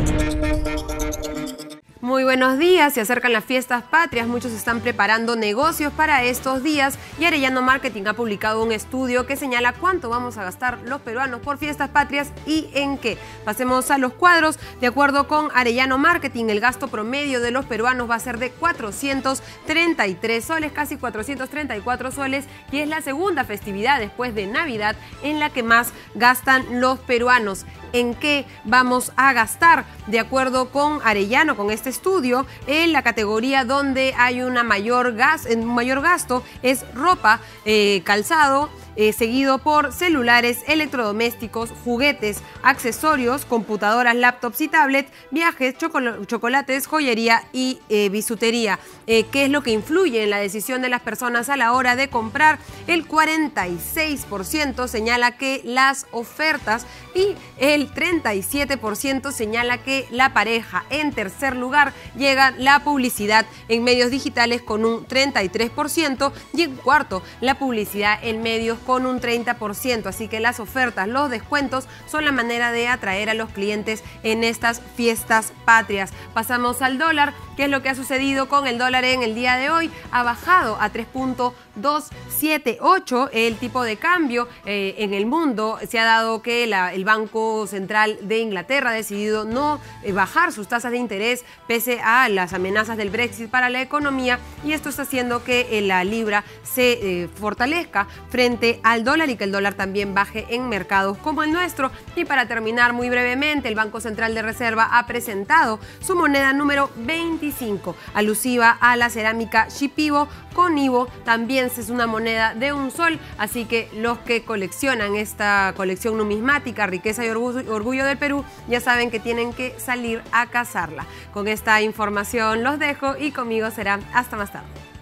Muy buenos días, se acercan las fiestas patrias, muchos están preparando negocios para estos días y Arellano Marketing ha publicado un estudio que señala cuánto vamos a gastar los peruanos por fiestas patrias y en qué. Pasemos a los cuadros. De acuerdo con Arellano Marketing, el gasto promedio de los peruanos va a ser de 433 soles, casi 434 soles, y es la segunda festividad después de Navidad en la que más gastan los peruanos. ¿En qué vamos a gastar? De acuerdo con Arellano, con este estudio, en la categoría donde hay un mayor gasto es ropa, calzado, seguido por celulares, electrodomésticos, juguetes, accesorios, computadoras, laptops y tablets, viajes, chocolates, joyería y bisutería. ¿Qué es lo que influye en la decisión de las personas a la hora de comprar? El 46% señala que las ofertas y el 37% señala que la pareja. En tercer lugar llega la publicidad en medios digitales con un 33% y en cuarto la publicidad en medios con un 30%. Así que las ofertas, los descuentos son la manera de atraer a los clientes en estas fiestas patrias. Pasamos al dólar. ¿Qué es lo que ha sucedido con el dólar en el día de hoy? Ha bajado a 3.278 el tipo de cambio en el mundo. Se ha dado que el Banco Central de Inglaterra ha decidido no bajar sus tasas de interés pese a las amenazas del Brexit para la economía, y esto está haciendo que la libra se fortalezca frente al dólar y que el dólar también baje en mercados como el nuestro. Y para terminar muy brevemente, el Banco Central de Reserva ha presentado su moneda número 25, alusiva a la cerámica Shipibo con Ivo. También es una moneda de un sol, así que los que coleccionan esta colección numismática, riqueza y orgullo del Perú, ya saben que tienen que salir a cazarla. Con esta información los dejo y conmigo será hasta más tarde.